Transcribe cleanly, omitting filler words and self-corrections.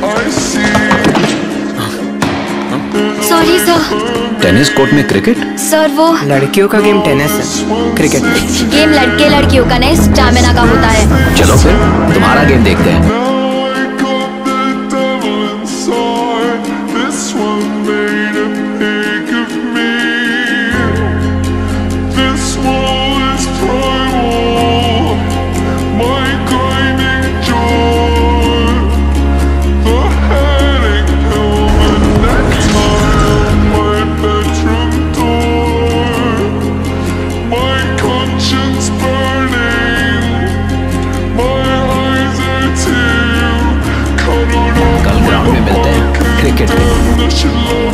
Sorry sir. Tennis court में cricket? Sir वो लड़कियों का गेम टेनिस है, क्रिकेट गेम लड़के लड़कियों का नहीं, स्टैमिना का होता है। चलो फिर तुम्हारा गेम देखते हैं। कल ग्राउंड में मिलते हैं क्रिकेट में।